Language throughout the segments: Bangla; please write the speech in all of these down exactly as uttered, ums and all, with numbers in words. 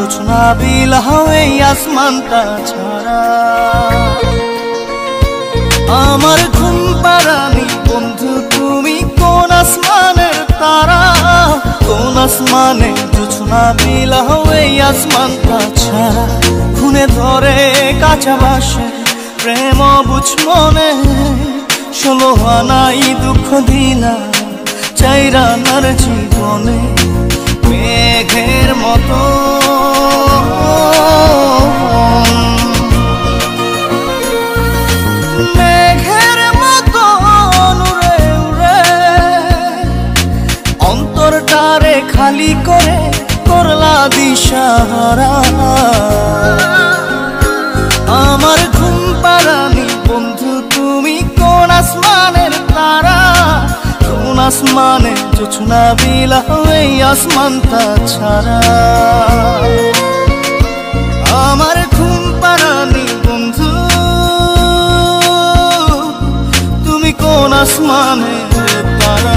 জোছনা বিলাও এই আসমানটা ছাড়া। আমার ঘুম পাড়ানি বন্ধু তুমি কোন আসমানের তারা, কোন আসমানে জোছনা বিলাও এই আসমানটা ছাড়া। খুনে ধরে কাঁচা বাসে প্রেম বুঝ মনে, ষোলো আনাই দুঃখ দিলা চাইরা নার জীবনে। মেঘের মতো মেঘের মতো উড়ে উড়ে অন্তরটারে খালি করে করলা দিশাহারা। আমার ঘুম পাড়ানি বন্ধু তুমি কোন আসমানের তারা, কোন আসমানে জোছনা বিলাও এই আসমানটা ছাড়া। আমার ঘুম পাড়ানি বন্ধু তুমি কোন আসমানের তারা।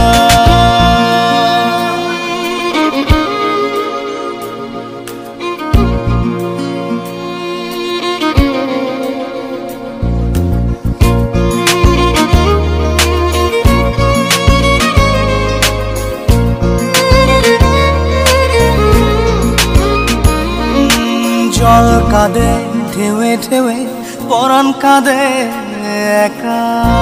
জল কাঁদে ঢেউে ঢেউে পরাণ কাঁদে একা,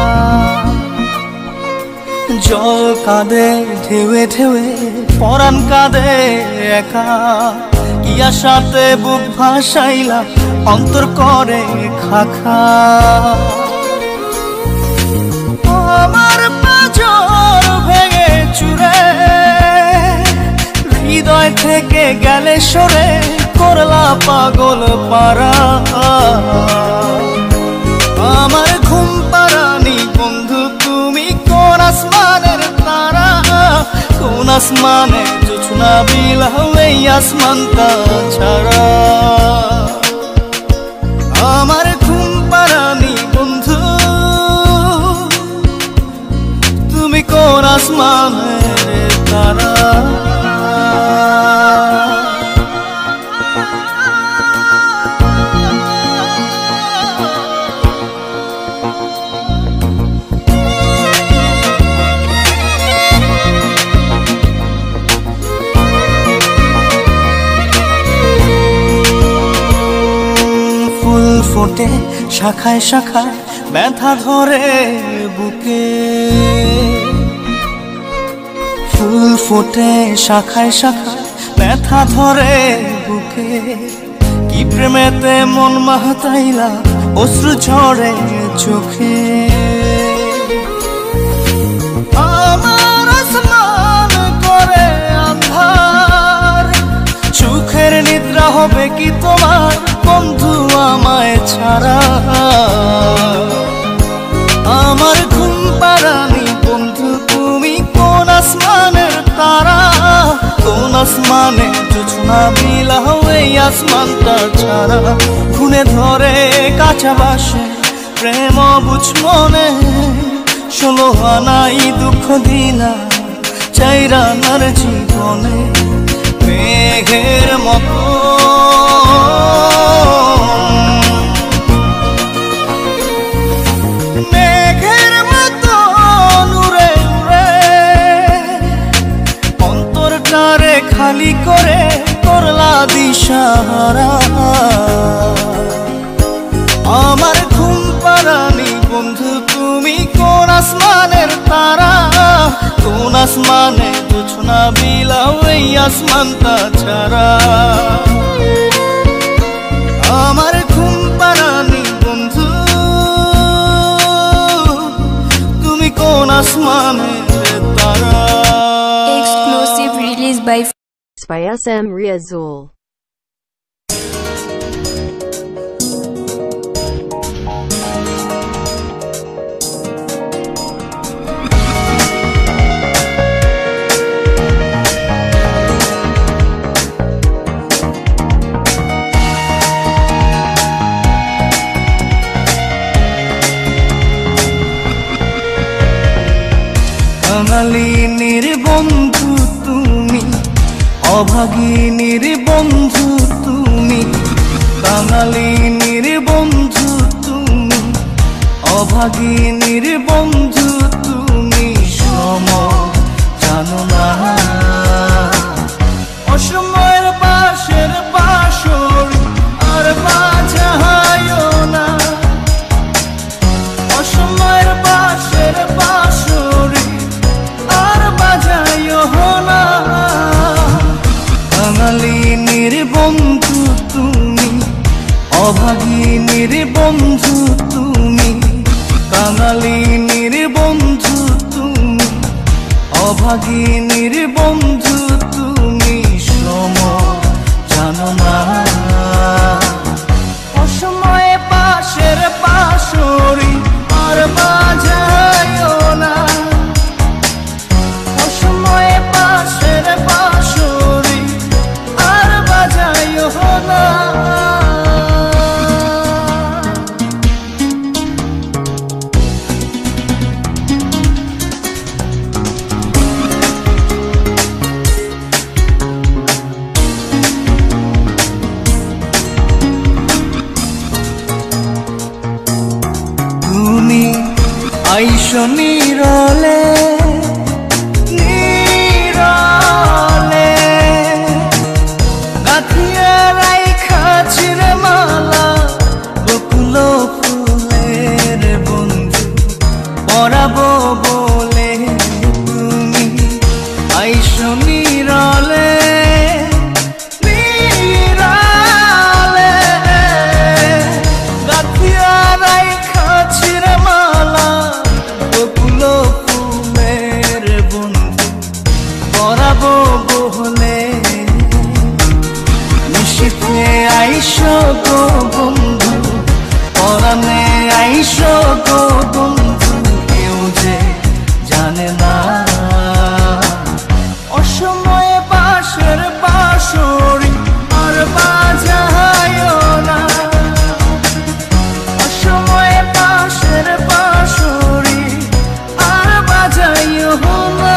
জল কাঁদে ঢেউে ঢেউে পরাণ কাঁদে একা। কি আশাতে বুক ভাসাইলা অন্তর করে খাখা। আমার পাঁজর ভেঙে চুরে হৃদয় থেকে গেলে সরে করলা পাগল পারা। আমার ঘুম পাড়ানি বন্ধু তুমি কোন আসমানের তারা, কোন আসমানে জোছনা বিলাও এই আসমানটা ছাড়া। আমার ঘুম পাড়ানি বন্ধু তুমি কোন আসমানের তারা। ফোটে শাখায় শাখায় ব্যথা ধরে বুকে, ফুল ফোটে শাখায় শাখায় ব্যথা ধরে বুকে। কি প্রেমেতে মন মাতাইলা অশ্রু ঝরে চোখে। আমার আসমান করে আন্ধার, সুখের নিদ্রা হবে কি তোমার বন্ধু আমায় ছাড়া। আমার ঘুম পাড়ানি বন্ধু তুমি কোন আসমানের তারা, কোন আসমানে জোছনা বিলাও এই আসমানটা ছাড়া। খুনে ধরে কাঁচা বাসে প্রেম বুঝ মনে, ষোলো আনাই দুঃখ দিলা চাইরা নার জীবনে। মেঘের মতো মেঘের মতো উড়ে উড়ে অন্তরটারে খালি করে করলা দিশাহারা। আমার ঘুম পাড়ানি বন্ধু তুমি কোন আসমানের তারা, কোন আসমানে জোছনা বিলাও এই আসমানটা ছাড়া। আমার ঘুম পাড়ানি বন্ধু তুমি কোন আসমানের তারা। Exclusive release by by S M Riazul. বাঙালিনীর বন্ধু তুমি অভাগিনীর বন্ধু তুমি, কাঙালিনীর বন্ধু তুমি, অভাগিনীর বন্ধু তুমি, সম জানো না। অসময়ের বাঁশের বাঁশরি আর বাজায়ও না, অসময়ের বাঁশের বাঁশরি আর বাজায়ও না। কাঙালিনীর বন্ধু তুমি, অভাগিনীর বন্ধু তুমি, কাঙালিনীর বন্ধু তুমি, অভাগিনীর বন্ধু তুমি, সম জানো না। অসময়ে পাশের বাঁশরি আর বাজায়ও না, অসময়ে পাশের বাঁশরি আর বাজায়ও না। আইসো নীরলে নীরলে, গাঁথিয়া রাইখা চিরে মালা বকুল ফুলের বন্ধু, পরাবো বলে তুমি। আইসো নীরলে নীরলে, গাঁথিয়া রাইখা চিরে মালা বকুল ফুলের বন্ধু, পরাবো বলে। নিশীথে আইসো গো বন্ধু, পরাণে আইসো গো বন্ধু, কেউ যে জানে না। অসময়ে বাঁশের বাঁশরি আর বাজায়ও না, অসময়ে বাঁশের বাঁশরি আর বাজায়ও না।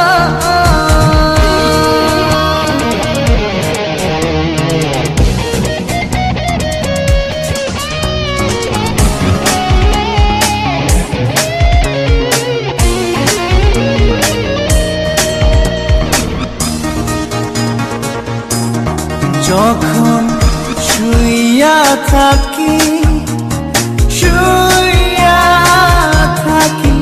যখন শুইয়া থাকি শুইয়া থাকি,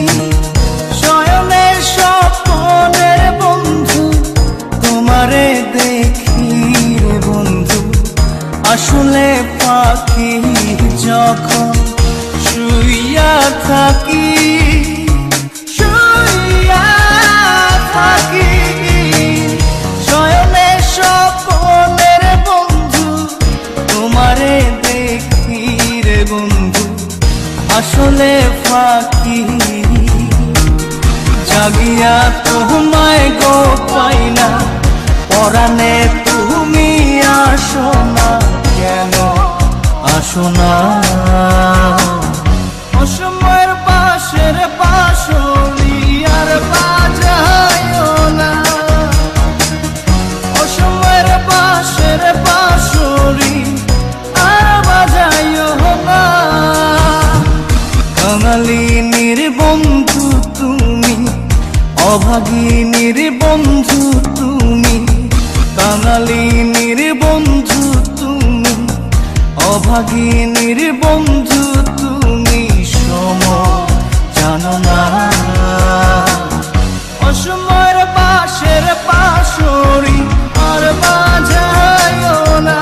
শয়নের স্বপ্নের বন্ধু, তোমারে দেখি রে বন্ধু, আসলে পাখি। যখন শুইয়া থাকি শুইয়া থাকি, শয়নের স্বপ্নের বন্ধু, তোমারে দেখি রে বন্ধু, আসলে ফাঁকি। জাগিয়া তোমায় গো পাই না, পরাণে তুমি আসো না, কেন আসো না। অসময়ের বাঁশের বাঁশরি আর বাজায়ও না, অসময়ের বাঁশের বাঁশরি আর বাজায়ও না। কাঙালিনীর বন্ধু তুমি, অভাগিনীর বন্ধু তুমি, কাঙালিনীর বন্ধু তুমি, অভাগিনীর বন্ধু তুমি, সম জানো না। অসময়ের বাঁশের বাঁশরি আর বাজায়ও না,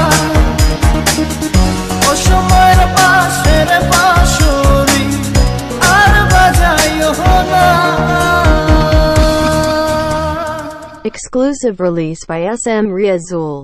অসময়ের বাঁশের বাঁশরি আর বাজায়ও না। Exclusive release by S M Riazul.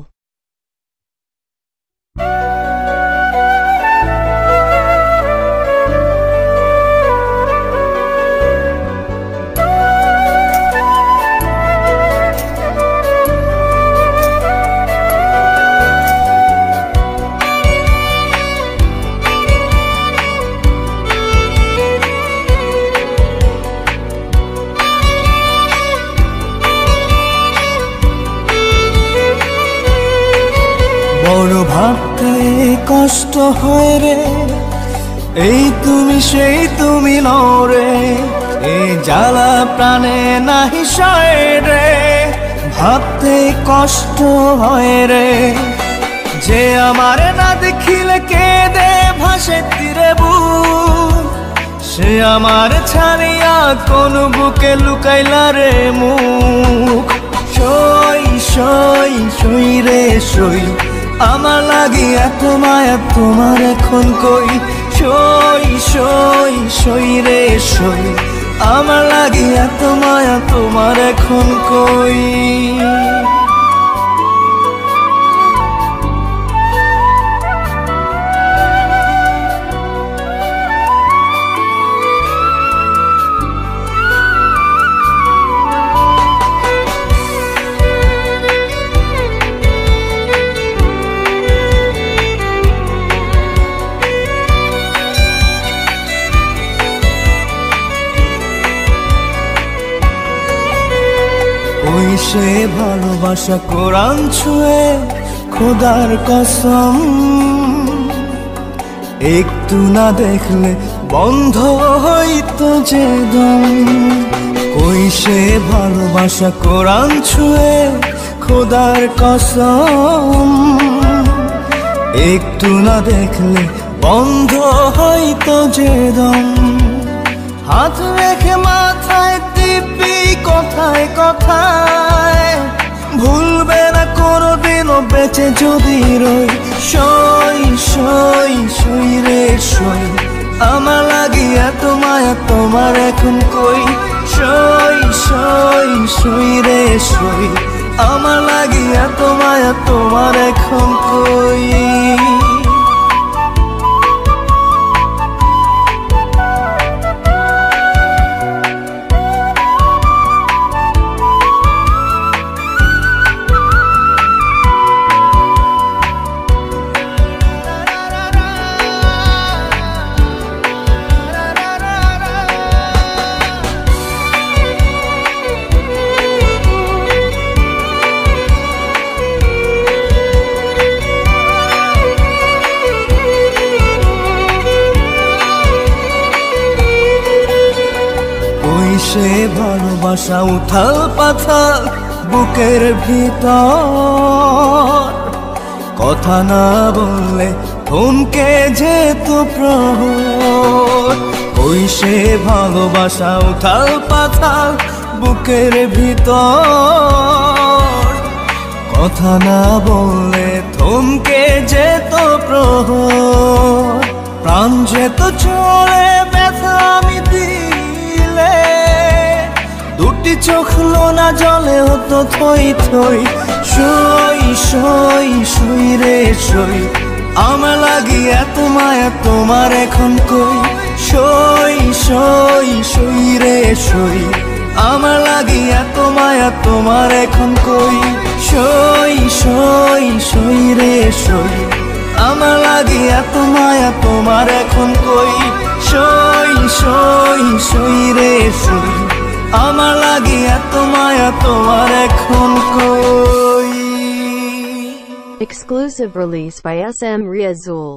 বড় ভাবতে কষ্ট হয় রে, এই তুমি সেই তুমি নও রে, এই জ্বালা প্রাণে নাহি সয় রে, ভাবতে কষ্ট হয় রে। যে আমারে না দেখিলে কেঁদে ভাসে তীরে বুক, সে আমার ছাড়িয়া কোন বুকে লুকাইলা রে মুখ। সই সই সই রে সই, আমার লাগি এত মায়া তোমার এখন কই। সই সই সই রে সই, আমার লাগি এত মায়া তোমার এখন কই। ওই সে ভালোবাসা কোরআন ছুঁয়ে খোদার কসম, একটু না দেখলে বন্ধ হইতো যে দম। ওই সে ভালোবাসা কোরআন ছুঁয়ে খোদার কসম, একটু না দেখলে বন্ধ হইতো যে দম। হাত রেখে মাথায় টিপি কথায় কথায়, ভুলবে না কোনদিনও বেঁচে যদি রই। সই সই সই রে সই, আমার লাগি এত মায়া তোমার এখন কই। সই সই সই রে সই, আমার লাগি এত মায়া তোমার এখন কই। সে ভালোবাসা উথাল পাথাল বুকের ভিতর, কথা না বললে থমকে যেত প্রহর। ওই সে ভালোবাসা উথাল পাথাল বুকের ভিতর, কথা না বললে থমকে যেত প্রহর। প্রাণ যেত চলে ব্যথা আমি দিলে, দুটি চোখ লোনা জলে হতো থই থই। সই সই সই রে সই, আমার লাগি এত মায়া তোমার এখন কই। সই সই সই রে সই, আমার লাগি এত মায়া তোমার এখন কই। সই সই সই রে সই, আমার লাগি এত মায়া তোমার এখন কই। সই সই সই রে সই, আমার লাগি এত মায়া তোমার এখন কই। Exclusive release by S M Riazul.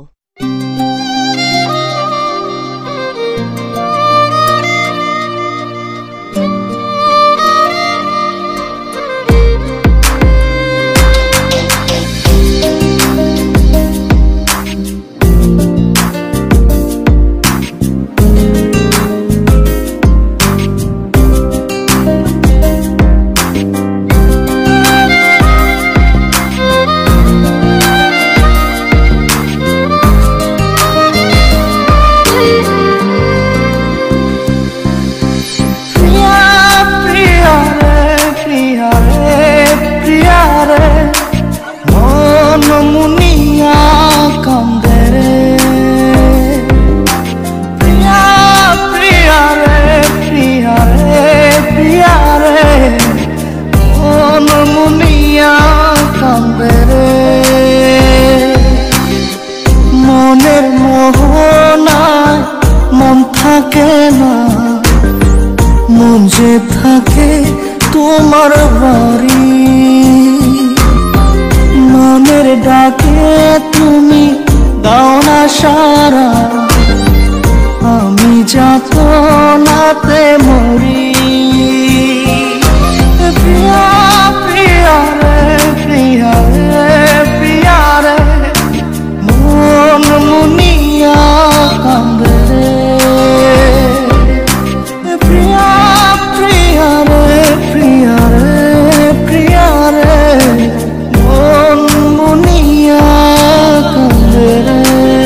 ডাকে তুমি দাও না সারা, আমি যাতনাতে মরি। প্রিয়া প্রিয়া রে প্রিয়া রে প্রিয়া রে, মন মুনিয়া কান্দে রে। প্রিয়া প্রিয়া রে প্রিয়া রে প্রিয়া রে, মন মুনিয়া কান্দে রে।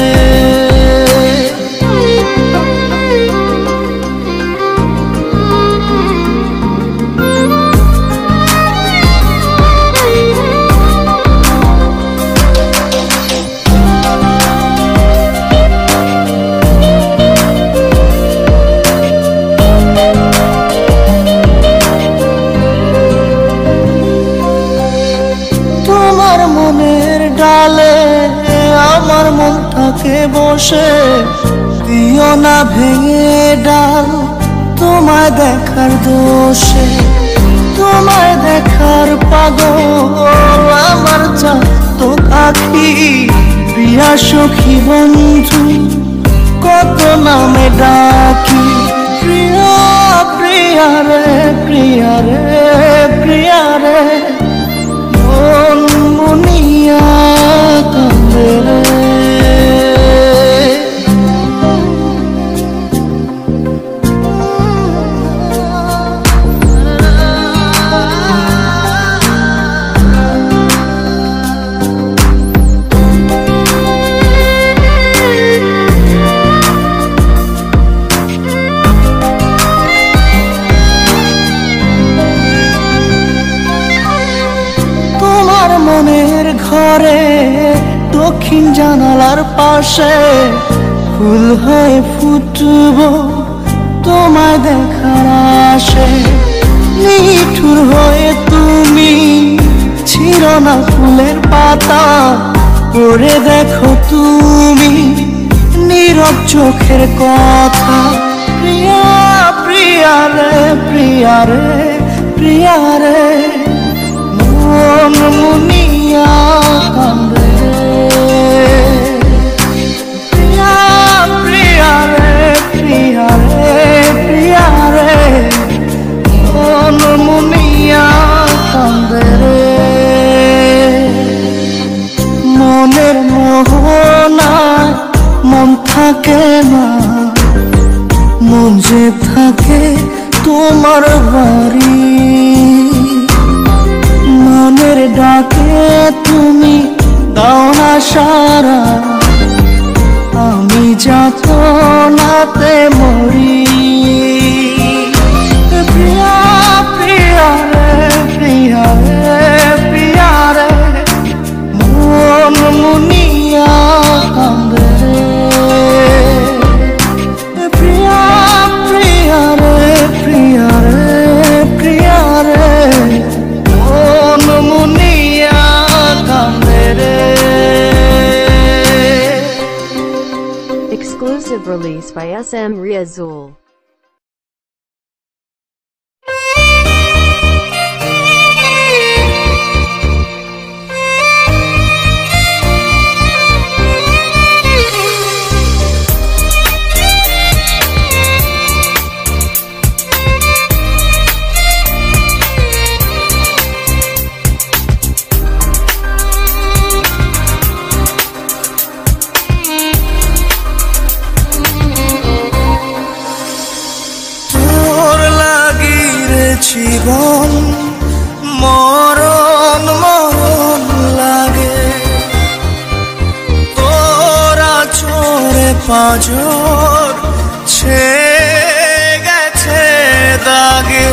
তোমার মনের ডালে আমার মনটাকে বসে দিও না ভেঙে ডাল, তোমায় দেখার দোষে। তোমায় দেখার পাগল আমার চাঁদ আঁখি, প্রিয়া সখী বন্ধু কত নামে ডাকি। প্রিয়া প্রিয়া রে প্রিয়া রে প্রিয়া রে, মন মুনিয়া কান্দে রে। মনের ঘরে দক্ষিণ জানালার পাশে ফুল হয়ে ফুটব তোমায় দেখার আশে। নিঠুর হয়ে তুমি ছিল না ফুলের পাতা, পড়ে দেখো তুমি নীরব চোখের কথা। প্রিয়া প্রিয়া রে প্রিয়া রে প্রিয়া রে, মন মুনিয়া কান্দে রে। প্রিয়া প্রিয়া রে প্রিয়া রে প্রিয়া রে, মন মুনিয়া কান্দে রে। মনের মোহনায় মন থাকে না, মন যে থাকে তোমার বাড়ি। মনের ডাকে তুমি দাও না সারা, আমি যাতনাতে মরি। প্রিয়া প্রিয়া রে প্রিয়া রে প্রিয়া রে, মন মুনিয়া কান্দে রে। প্রিয়া প্রিয়া রে প্রিয়া রে প্রিয়া রে, মন মুনিয়া কান্দে রে। Exclusive release by S M Riazul. জীবন মরণ মরণ লাগে, তোরা চোরে পাঁজর ছে গেছে দাগে।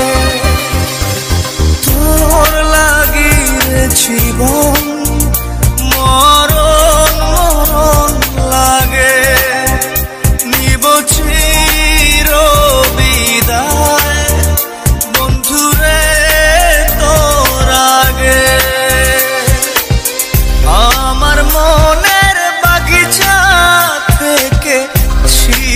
তোর লাগি জীবন মরণ মরণ লাগে, নিব চির বিদায় বন্ধুরে তোর আগে। আমার মনের বাগিচা থেকে ছি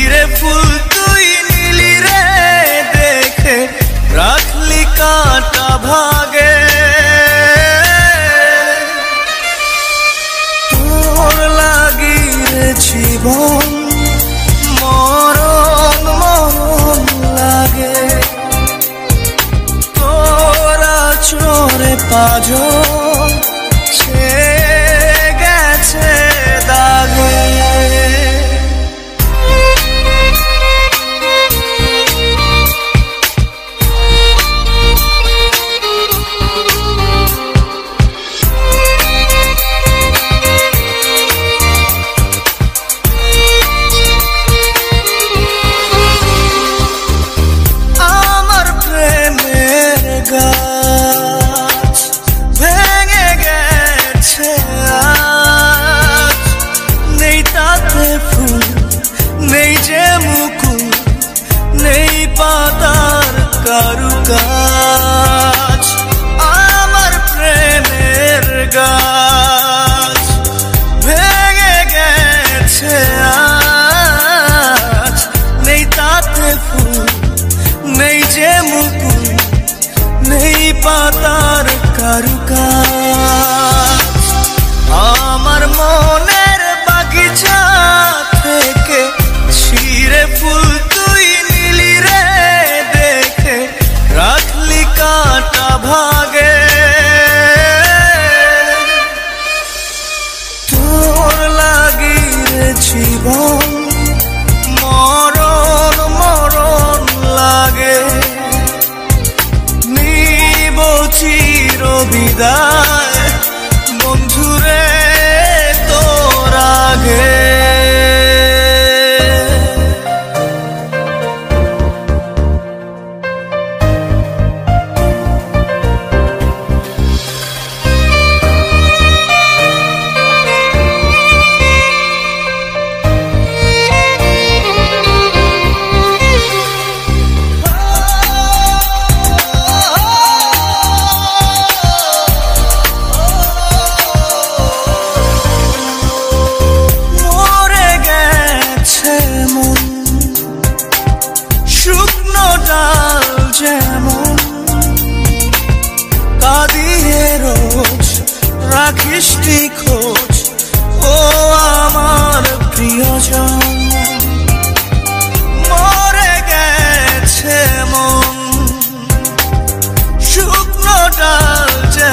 আমার মনের বাগিচা থেকে ছিঁড়ে ফুল তুই নিলি রে দেখে রাখলি কাটা ভাগে তোর লাগিয়ে জীবন মরণ মরণ লাগে নিব চির বিদায় বন্ধুরে তোর আগে রাখিসনি খোঁজ ও আমার প্রিয়জন মরে গেছে মন শুকনো ডাল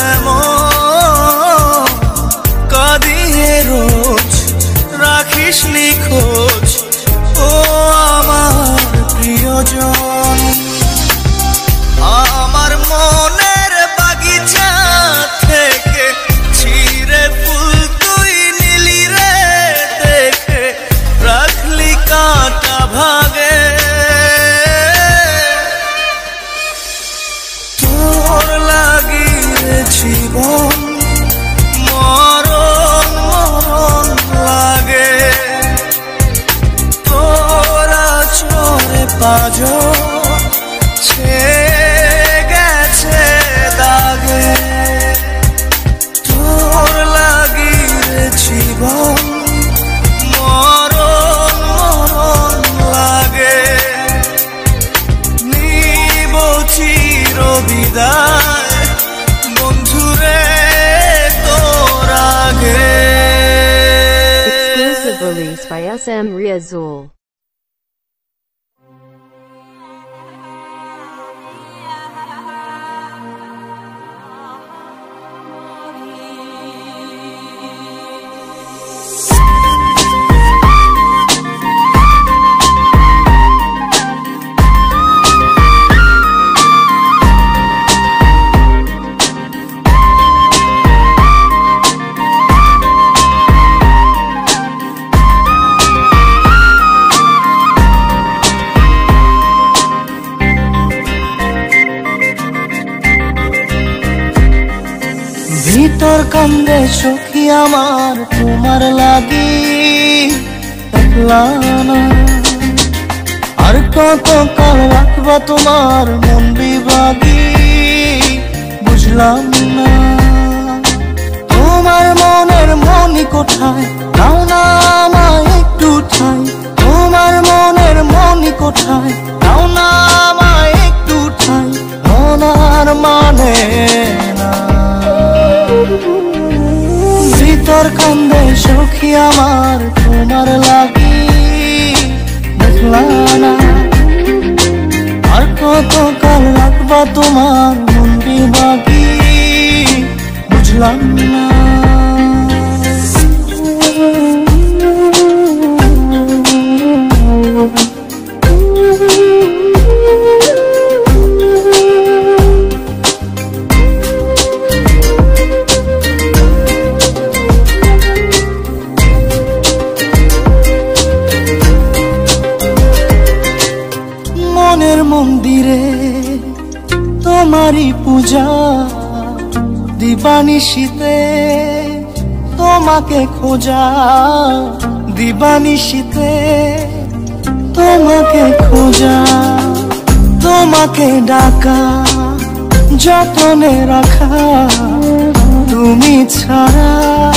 যেমন কাঁদিয়ে রোজ রাখিসনি খোঁজ ও আমার প্রিয়জন আমার মনের বাগিচা থেকে ছিঁড়ে ফুল তুই নিলি রে দেখে রাখলি কাটা ভাগে তোর লাগিয়ে জীবন মরণ মরণ লাগে তোরা চরে পাজো গেছে দাগে তোর লাগিয়ে জীবন মরণ মরণ লাগে নিব চির বিদায় বন্ধুরে তোর আগে Exclusive release by S M Riazul. ভিতর কান্দে সখী আমার তোমার লাগি একলা না আর কত কাল রাখবা তোমার মন বিভাগী বুঝলাম না তোমার মনের মনি কোথায় দাও না আমায় একটু ঠাই তোমার মনের মনি কোথায় দাও না আমায় একটু ঠাই ওনার মানে না ভিতর কান্দে সখী আমার তোমার লাগি দেখলা না আর কত কাল রাখবা তোমার মন বিভাগী বুঝলাম না মন্দিরে তোমারই পূজা দিবানিশীতে তোমাকে খোঁজা দিবানিশীতে তোমাকে খোঁজা তোমাকে ডাকা যতনে রাখা তুমি ছাড়া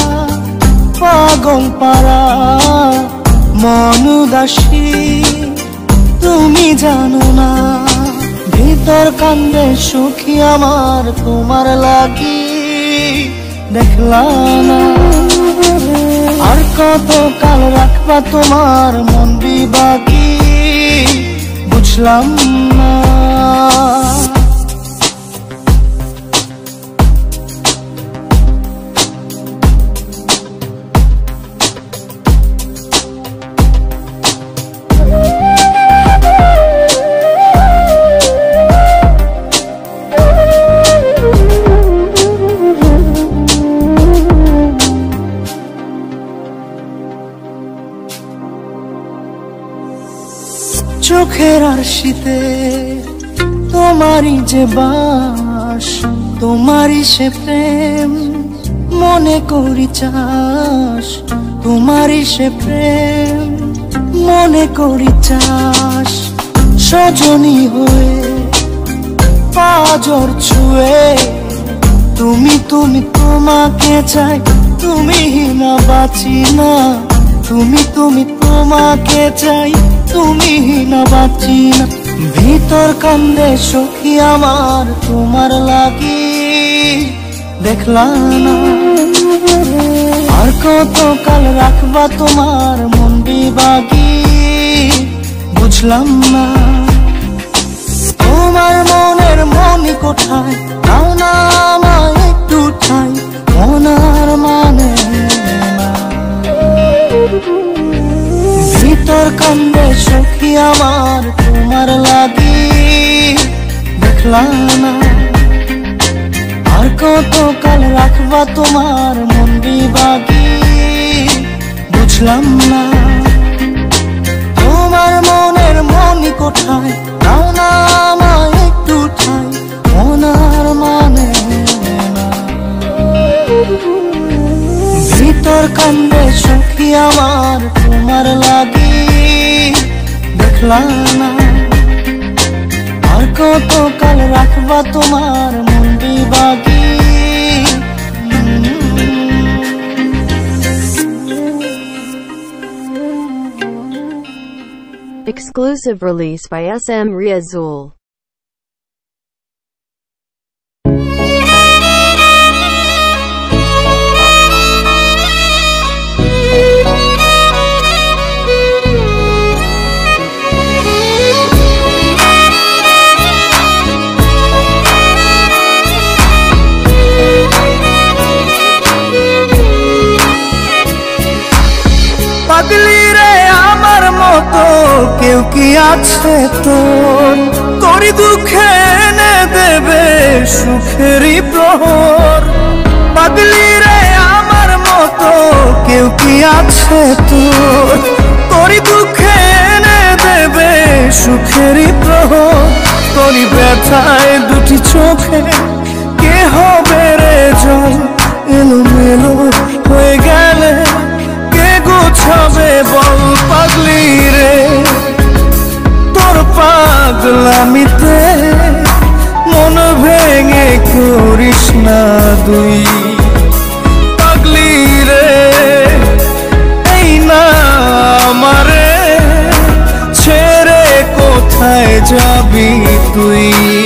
পাগল পারা মন উদাসী তুমি জানো না ভিতর কান্দে সুখী আমার তোমার লাগি দেখলাম না। আর কত কাল রাখবা তোমার মন বিবাকি বুঝলাম না। চোখের আরশিতে তোমারই যে বাস, তোমারই সে প্রেম মনে করি চাস, তোমারই সে প্রেম মনে করি চাস। সজনী হয়ে পাজর ছুঁয়ে তুমি তুমি তোমাকে চাই, তুমি না বাঁচি না। তুমি তুমি তোমাকে চাই, তুমি না বাঁচি না। ভিতর কান্দে সখী আমার তোমার লাগি দেখলাম না। আর কত কাল রাখবা তোমার মন বিবাগি বুঝলাম না। তোমার মনের মনি কোঠায় নাও না আমায় একটু ঠাই, মনার মানে না। ভিতর কান্দে সখী আমার তোমার লাগি দেখলাম না। আর কত কাল রাখবা তোমার মন বিবাগি বুঝলাম না। তোমার মনের মনি কোঠায় নাও না আমায় একটু ঠাই, মনার মানে না। ভিতর কান্দে সখী আমার তোমার লাগি দেখলাম না। আর কত কাল রাখবা তোমার মন বিবাগি। Exclusive release by S M Riazul. পাগলি রে আমার মতো কেউ কি আছে তোর, তোরই দুঃখে এনে দেবে সুখেরই প্রহর। পাগলি রে আমার মতো কেউ কি আছে তোর, তোরই দুঃখে এনে দেবে সুখেরই প্রহর। তোরই ব্যথায় দুটি চোখে কে হবে রে জল, এলোমেলো হয়ে গেলে গোছাবে বল। পাগলি রে তোর পাগলামিতে মন ভেঙে করিস না দুই। পাগলি রে এই না আমারে ছেড়ে কোথায় যাবি তুই।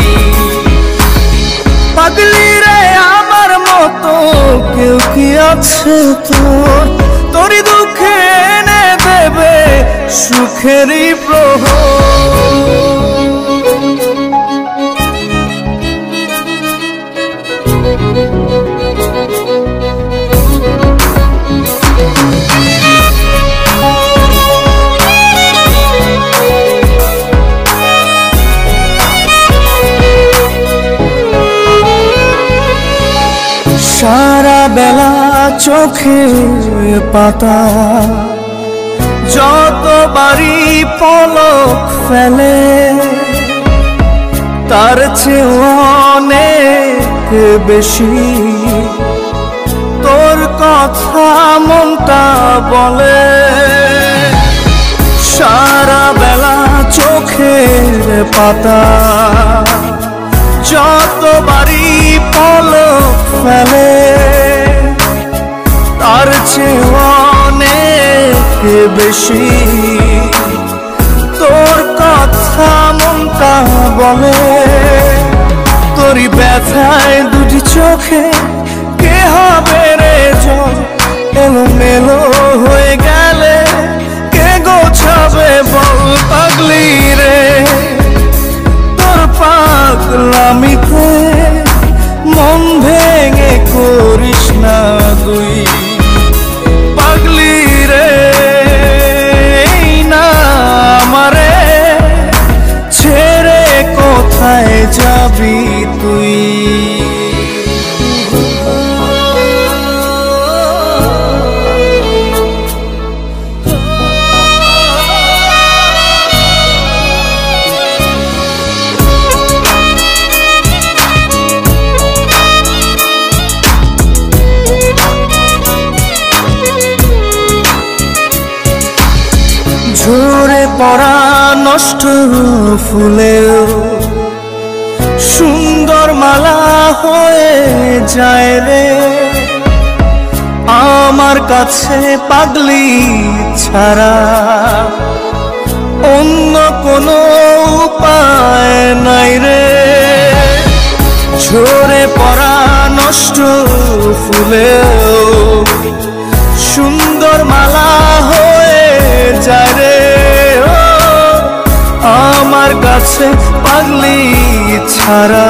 পাগলি রে আমার মতো কেউ কি আছে তোর, তোরই দুঃখে এনে দেবে সুখেরই প্রহর। সারা বেলা চোখের পাতা যতবারই পলক ফেলে, তার চেয়ে অনেক বেশি তোর কথা মনটা বলে। সারা বেলা চোখের পাতা যতবারই পলক ফেলে, তার চেয়ে অনেক বেশি তোর কথা মনটা বলে। তোরই ব্যথায় দুটি চোখে কে হবে না তুই পাগলি রে না আমারে ছেড়ে কোথায় যাবি তুই ঝরে পড়া নষ্ট ফুলেও সুন্দর মালা হয়ে যায় রে আমার কাছে পাগলি ছাড়া অন্য কোনো উপায় নাই রে ঝরে পড়া নষ্ট ফুলেও সুন্দর মালা হয়ে যায় রে আমার কাছে পাগলি ছাড়া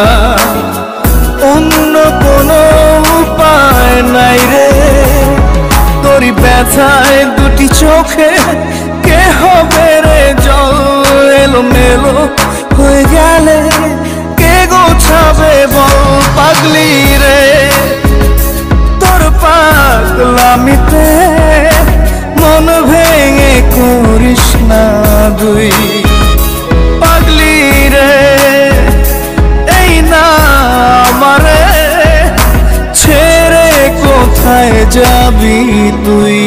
অন্য কোনো উপায় নাই রে তোরি ব্যথায় দুটি চোখে কে হবে রে জল এলো মেলো হয়ে গেলে কে গোছাবে বল পাগলি রে তোর পাগলামিতে মন ভেঙে করিস না দুই পাগলি রে এই না আমারে ছেড়ে কোথায় যাবি তুই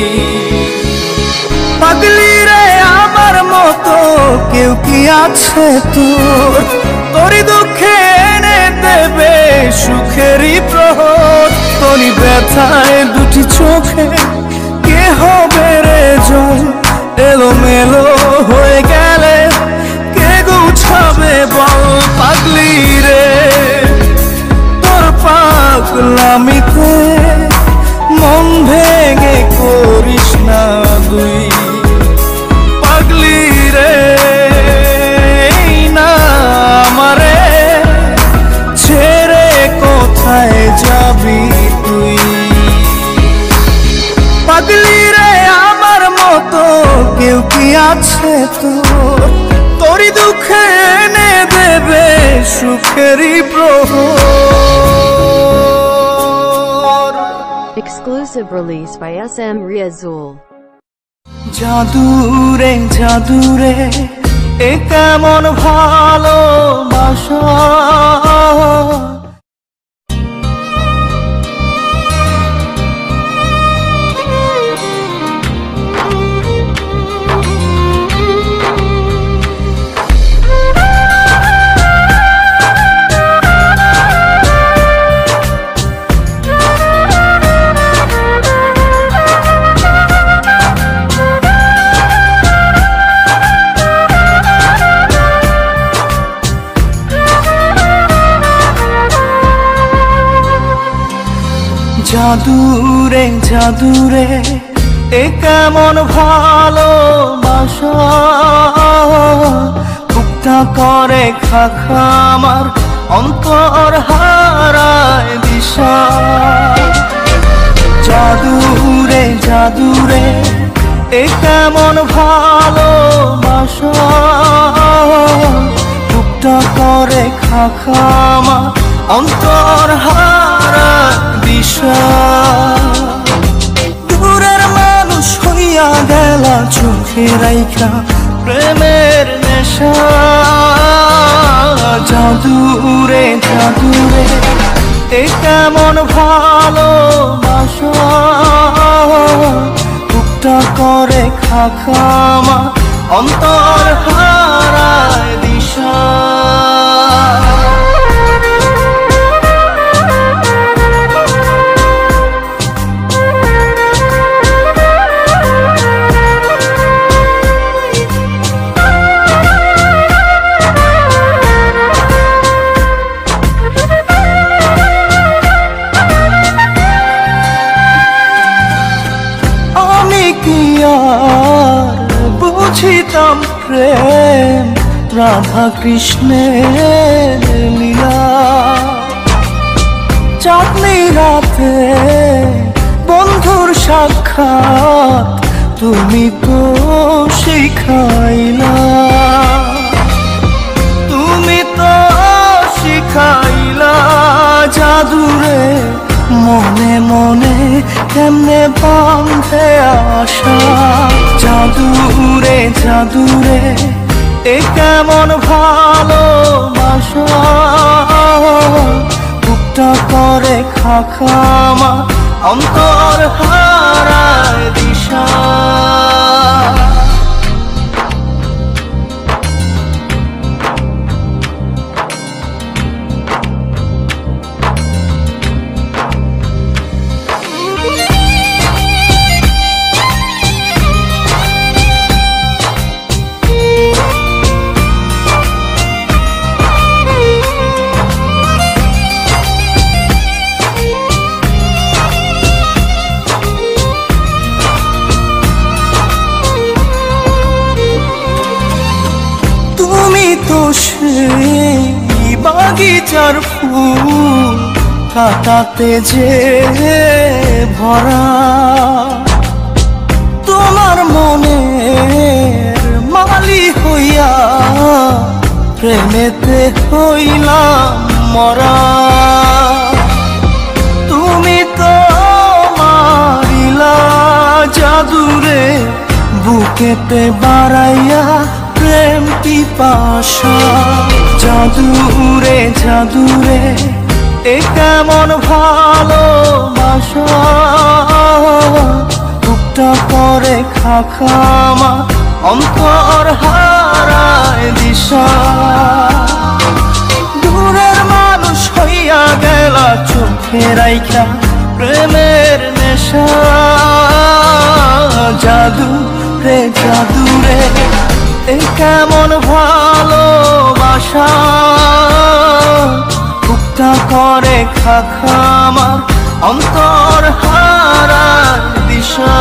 পাগলি রে আমার মতো কেউ কি আছে তোর তোরই দুঃখে এনে দেবে সুখেরই প্রহর তোরই ব্যথায় দুটি চোখে কে হবে রে জল এলো মেলো হয়ে গেলে কে গুছাবে বল পাগলি রে তোর পাগলামিতে মন ভেঙে করিস না তুই পাগলি রে না আমারে ছেড়ে কোথায় যাবি তুই পাগলি রে আমার মতো কেউ কি আছে তোর তোরই দুঃখে এনে দেবে সুখেরই প্রহর Exclusive release by S M Riazul. জাদুরে জাদুরে এ কেমন ভালোবাসা জাদুরে জাদুরে এ কেমন ভালোবাসা বুকটা করে খাখা আমার অন্তর হারায় দিশা জাদুরে জাদুরে এ কেমন ভালোবাসা বুকটা করে খাখা আমার অন্তর হারায় দিশা দূরের মানুষ হইয়া গেলা চোখে রাইখা প্রেমের নেশা জাদুরে জাদুরে এ কেমন ভালোবাসা বুকটা করে খাখা আমার অন্তর হারায় দিশা বুঝিতাম প্রেম রাধা কৃষ্ণের লীলা চাঁদনি রাতে বন্ধুর সাক্ষাৎ তুমি তো শিখাইলা, তুমি তো শিখাইলা জাদুরে মনে মনে কেমনে বাঁধে আশা। জাদুরে জাদুরে এ কেমন ভালোবাসা, বুকটা করে খাখামা অন্তর হারায় দিশা। সেই বাগিচার ফুল কাটাতে যে ভরা, তোমার মনের মালি হইয়া প্রেমেতে হইলাম মরা। তুমি তো মারিলা জাদুরে বুকেতে বাড়াইয়া প্রেম পিপাসা। জাদুরে জাদুরে এ কেমন ভালোবাসা, বুকটা করে খাখামা অন্তর হারায় দিশা। দূরের মানুষ হইয়া গেলা চোখে রাইখা প্রেমের নেশা। জাদু রে জাদুরে এ কেমন ভালোবাসা, বুকটা করে খাখামা অন্তর হারায় দিশা।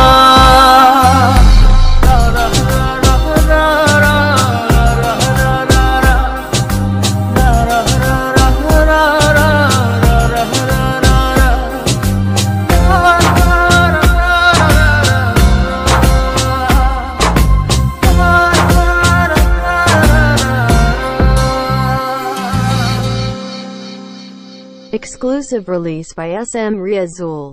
Exclusive release by S M Riazul.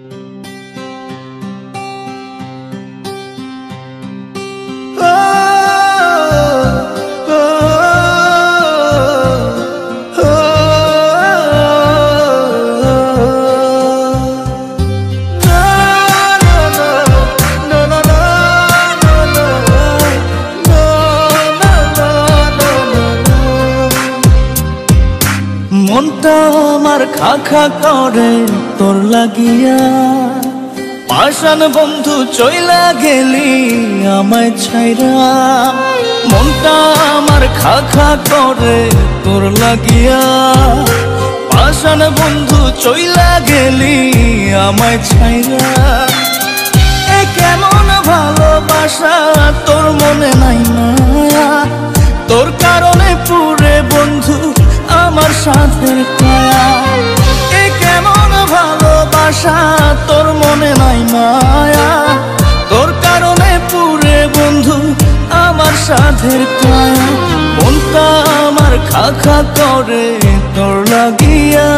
মনটা আমার খা খা করে তোর লাগিয়া, পাষাণ বন্ধু চইলা গেলি আমায় ছাইরা। মনটা আমার খা খা করে তোর লাগিয়া, পাষাণ বন্ধু চইলা গেলি আমায় ছাইরা। এ কেমন ভালোবাসা তোর মনে নাই মায়া, তোর কারণে পুরে বন্ধু আমার সাথের কায়া। এ কেমন ভালোবাসা তোর মনে নাই মায়া, তোর কারণে পুরে বন্ধু আমার সাথের কায়া। মনটা আমার খা খা করে তোর লাগিয়া।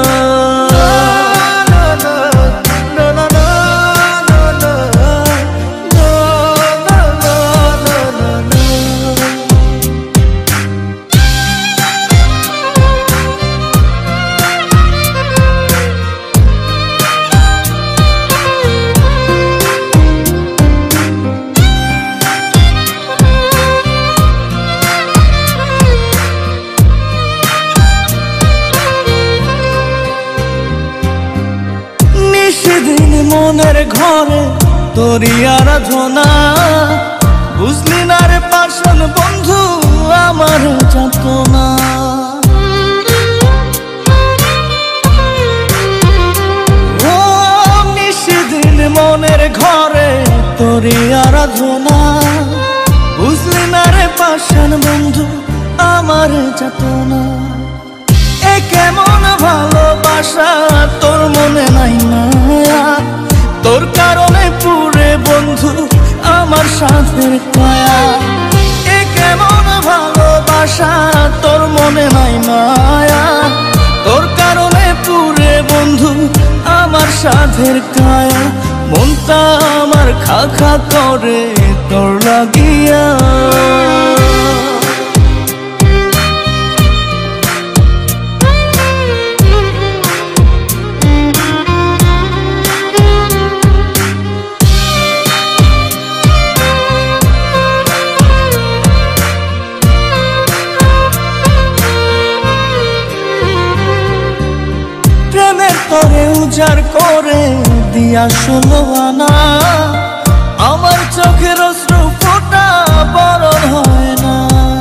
মনের ঘরে তোরি আরাধনা, বুঝলি না রে পাষাণ বন্ধু আমার যাতনা। ও নিশিদিন মনের ঘরে তোরি আরাধনা, বুঝলি না রে পাষাণ বন্ধু আমার যাতনা। এ এ কেমন ভালোবাসা তোর মনে নাই মায়া তোর কারণে পুরে বন্ধু আমার সাথের কায়া এ কেমন ভালোবাসা তোর মনে নাই মায়া তোর কারণে পুরে বন্ধু আমার সাথের কায়া মনটা আমার খা খা করে তোর লাগিয়া করে উজাড় করে দিয়া ষোলো আনা আমার চোখের অশ্রু ফোঁটা বরণ হয় না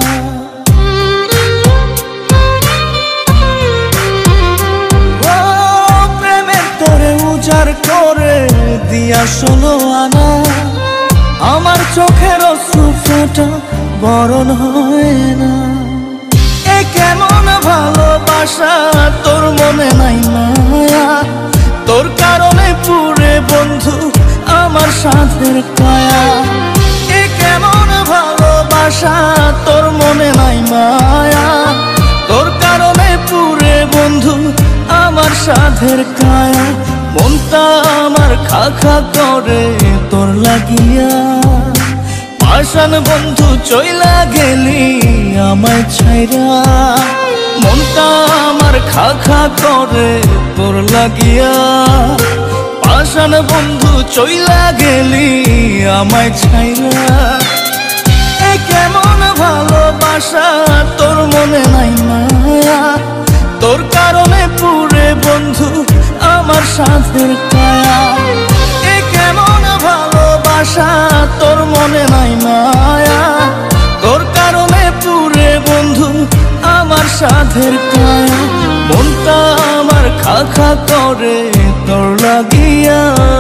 ও প্রেমের তোরে উজাড় করে দিয়া ষোলো আনা আমার চোখের অশ্রু ফোঁটা বরণ হয় না এ কেমন ভালোবাসা তোর মনে নাই মায়া তোর কারণে পুরে বন্ধু আমার সাথের কায়া এ কেমন ভালোবাসা তোর মনে নাই মায়া তোর কারণে পুরে বন্ধু আমার সাথের কায়া মনটা আমার খা খা করে তোর লাগিয়া পাষাণ বন্ধু চইলা গেলি আমায় ছাইরা মনটা আমার খা খা করে তোর লাগিয়া পাষাণ বন্ধু চইলা গেলি আমায় ছাইরা এ কেমন ভালোবাসা তোর মনে নাই মায়া তোর কারণে পুরে বন্ধু আমার সাথের কায়া এ কেমন ভালোবাসা তোর মনে নাই মায়া তোর কারণে পুরে বন্ধু আমার সাথের কায়া মনটা আমার খা খা করে তোর লাগিয়া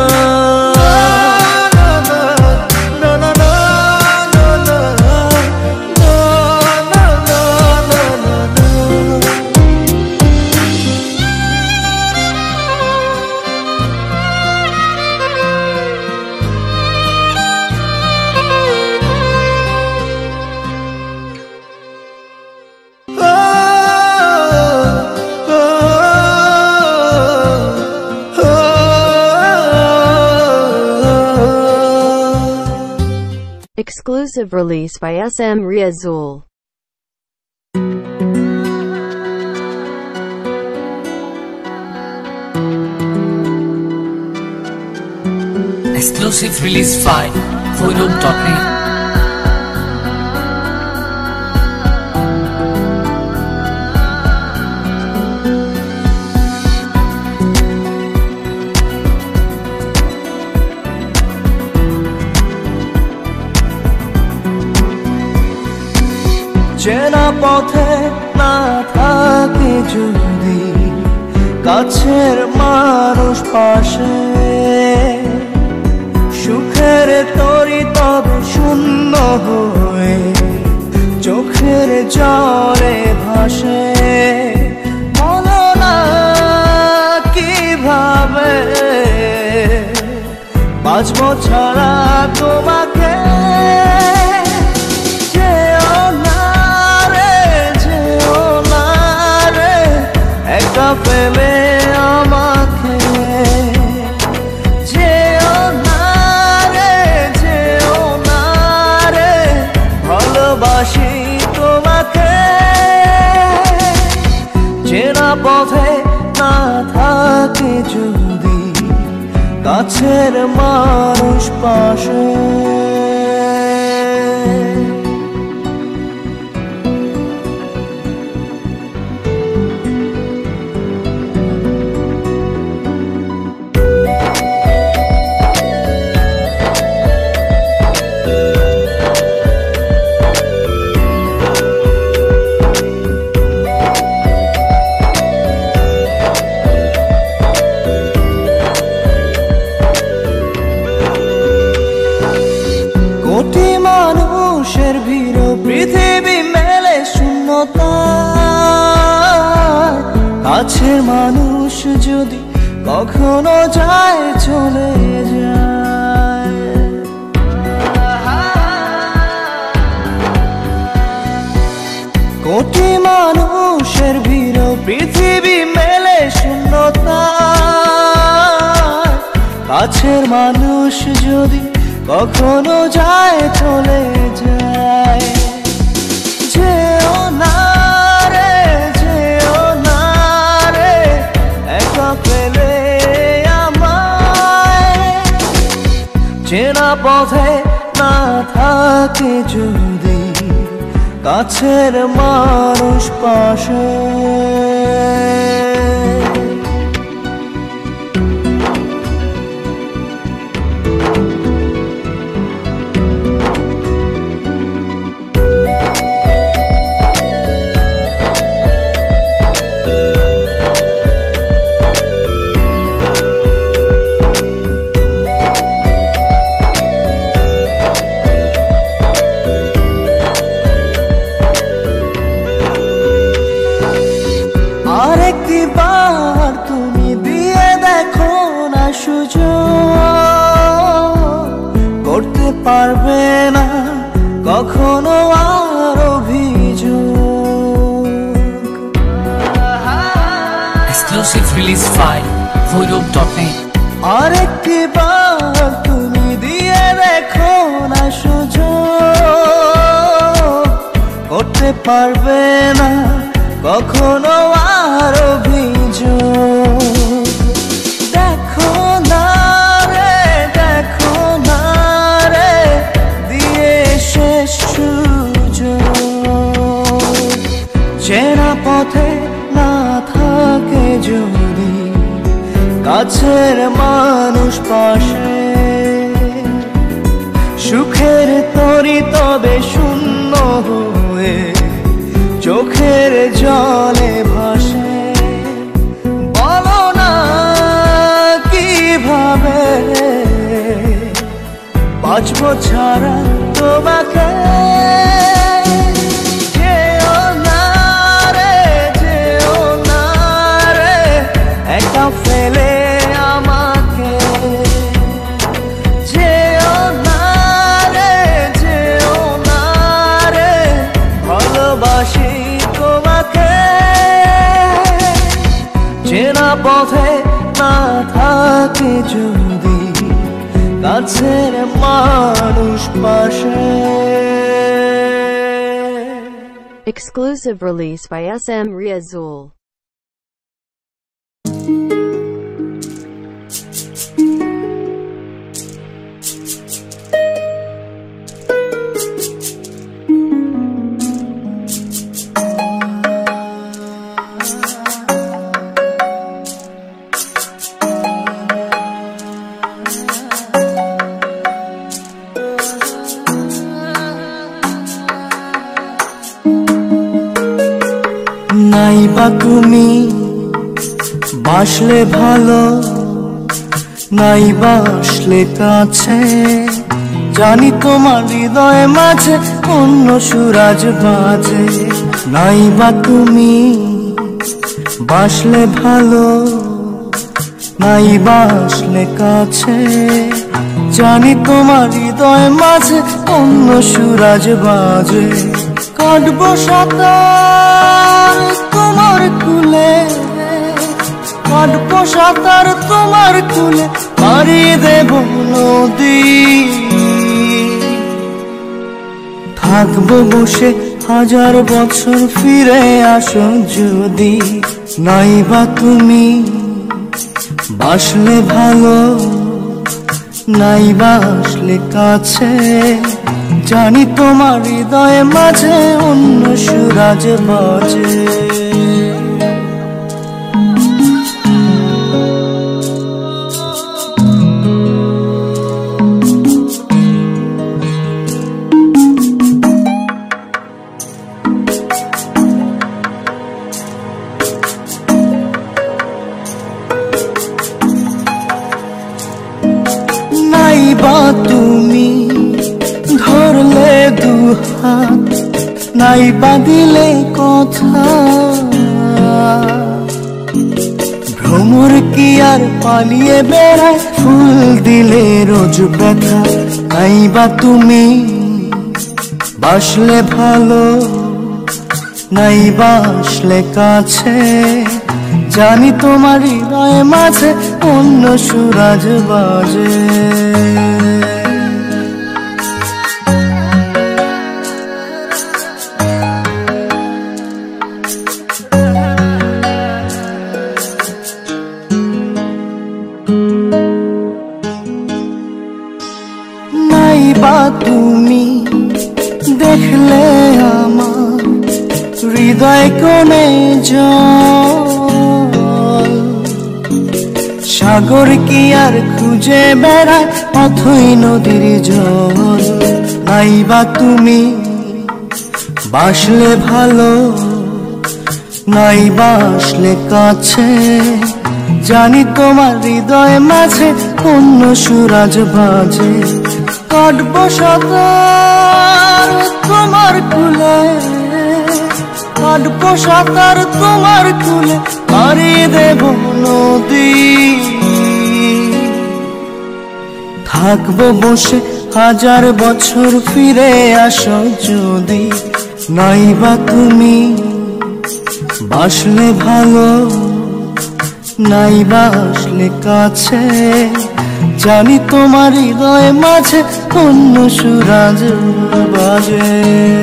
Exclusive release by S M Riazul. Exclusive release by Vodom dot net. চেনা পথে না থাকে যদি কাছের মানুষ পাশে সুখের তরি তবে শূন্য হয়ে চোখের জলে ভাসে বলো না কিভাবে বাঁচবো ছাড়া তোমাকে পেলে আমাকে যেও না রে যেও না রে ভালোবাসি তোমাকে চেনা পথে না থাকে যদি কাছের মানুষ পাশে মানুষ যদি কখনো যায় চলে যায়, কোটি মানুষের ভিড় পৃথিবী মেলে শূন্যতা, কাছের মানুষ যদি কখনো যায় চলে যায়। যেও না রে, যেও না রে, একা ফেলে আমায়, চেনা পথে না থাকে যদি কাছের মানুষ পাশে। আরেকবার তুমি দিয়ে দেখো না সুযোগ, করতে পারবে না কখনো আর অভিযোগ। Exclusive release file voidub dot net. আরেকবার তুমি দিয়ে দেখো না সুযোগ, করতে পারবে না কখনো আর অভিযোগ। দেখো না রে, দেখো না রে, দিয়ে শেষ সুযোগ, চেনা পথে না থাকে যদি কাছের মানুষ পাশে, সুখের তরি তবে শূন্য হয়ে চোখের জলে ভাসে। বলো না কিভাবে বাঁচবো ছাড়া তোমাকে। যেও না রে, যেও না রে, একা ফেলে আমাকে। যেও না রে, যেও না রে, ভালোবাসি তোমাকে, চেনা পথে না থাকে যদি কাছের মানুষ পাশে। Exclusive release by S M Riazul. নাইবা তুমি বাসলে ভালো, নাইবা আসলে কাছে, জানি তোমার হৃদয়ে মাঝে অন্য সুরাজ বাজে। নাইবা তুমি বাসলে ভালো, নাইবা আসলে কাছে, জানি তোমার হৃদয়ে মাঝে অন্য সুরাজ বাজে। কাটবো সাঁতার তোমার কুলে, কাটবো সাঁতার তোমার কুলে, পাড়ি দেব নদী, থাকবো বসে হাজার বছর ফিরে আসো যদি। নাইবা তুমি বাসলে ভালো, নাইবা আসলে কাছে, জানি তোমার হৃদয়ে মাঝে অন্য সুরাজ বাজে। নাইবা তুমি ধরলে দু হাত, নাইবা দিলে কথা, আর পালিয়ে বেড়ায়, ফুল দিলে রোজ ব্যথা। নাই বা তুমি বাসলে ভালো, নাই বাসলে কাছে, জানি তোমার হৃদয় মাঝে অন্য সুরাজ বাজে। নাই বা তুমি দেখলে আমার হৃদয় কোণে জল, সাগর কি আর খুঁজে বেড়ায় অথই নদীর জল। নাই বা তুমি বাসলে ভালো, নাই বাসলে কাছে, জানি তোমার হৃদয় মাঝে অন্য সুরাজ বাজে। কাটবো সাঁতার তোমার কুলে, কাটবো সাঁতার তোমার কুলে, পাড়ি দেব নদী। থাকবো বসে হাজার বছর, ফিরে আসো যদি। নাই বা তুমি বাসলে ভালো, নাই বাসলে কাছে, জানি তোমার হৃদয় মাঝে অন্য সুরাজ বাজে।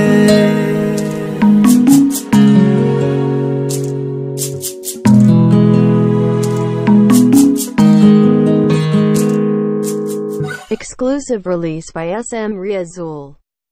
Exclusive release by S M Riazul.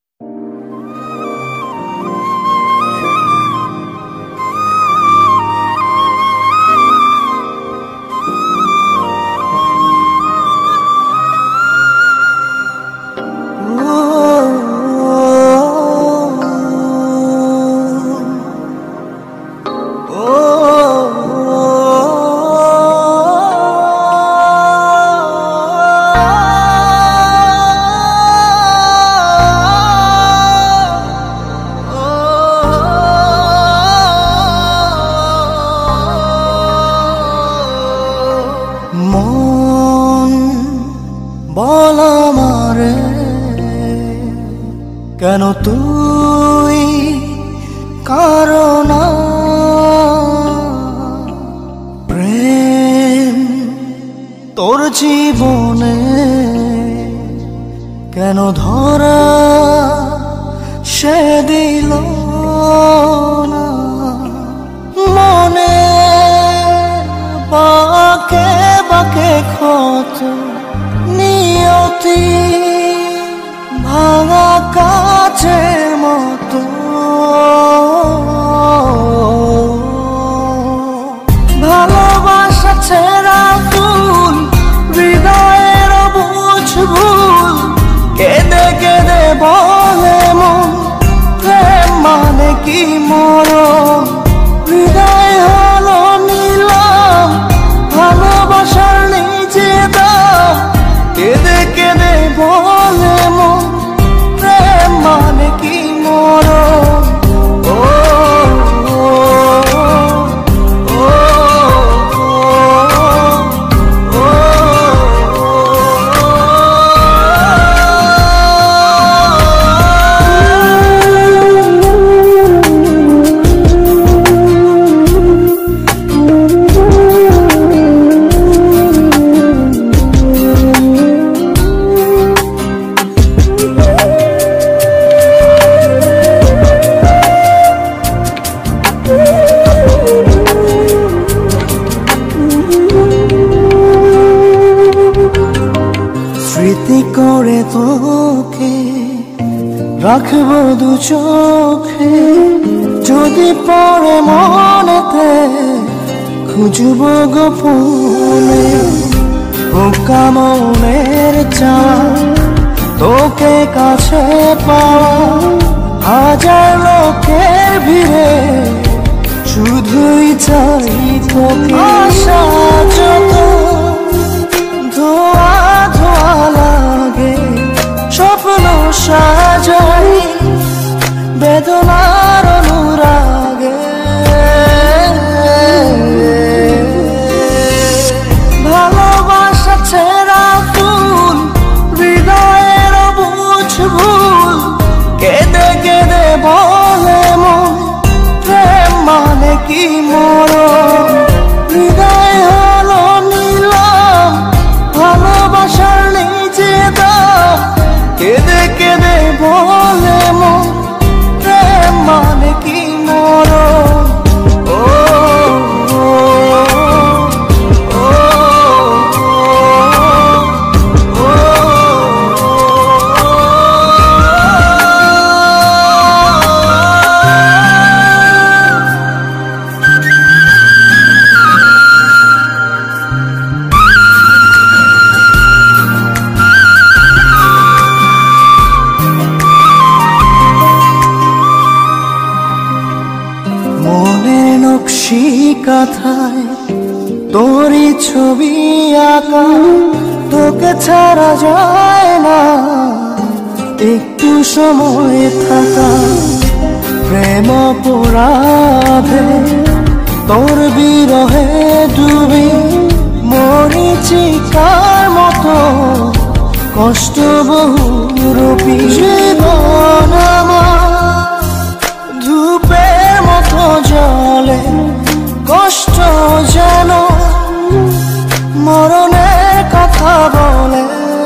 মন বল আমারে, কেন তুই কারণ প্রেম তোর জীবনে কেন ধরা সে দিল না। মনে বাকে বাকে ক্ষত নিয়তি ভাঙা কাচের মতো, ভালোবাসা ছেঁড়া ফুল হৃদয়ের বুঝ ভুল, কেঁদে কেঁদে বলে মন প্রেম মানে কি মরণ। হৃদয় হলো নিলাম, ভালোবাসার নিজে দাম, কেঁদে কেঁদে বলে মন প্রেম মানে কি মরণ। ও স্মৃতি করে তোকে রাখবো দু চোখে, যদি পড়ে মনেতে খুঁজবো গোপনে। বোকা মনের চাওয়া তোকে কাছে পাওয়া, হাজার লোকের ভিড়ে শুধুই চাই তোকে। আশা যত ধোয়া ধোয়া লাগে, স্বপ্ন সাজাই বেদনার অনুরাগে। কাঁথায় তোরই ছবি আঁকা, তোকে ছাড়া যায় না একটু সময় থাকা। প্রেম অপরাধে তোর বিরহে ডুবি মরিচিকার মতো কষ্ট বহুরূপী। জীবন আমার ধূপের মতো জলে, কষ্ট যেন মরণের কথা বলে।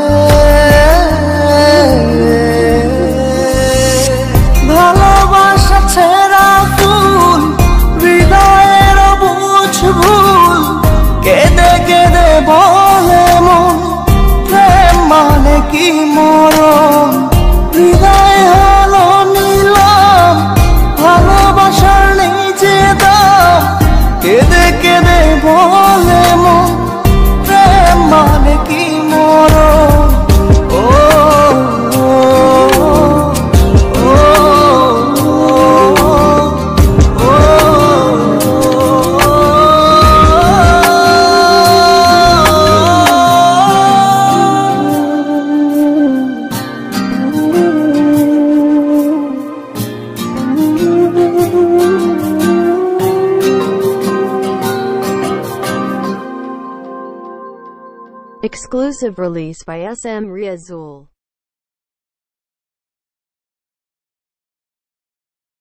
ভালোবাসা ছেঁড়া ফুল, হৃদয়ের বুঝ ভুল, কেঁদে কেঁদে বলে মন প্রেম মানে কি মরণ। হৃদয় হলো নিলাম, ভালোবাসার নিজে দাম, কেঁদে কেঁদে বলে মন প্রেম মানে কি মরণ। ও Exclusive release by S M Riazul.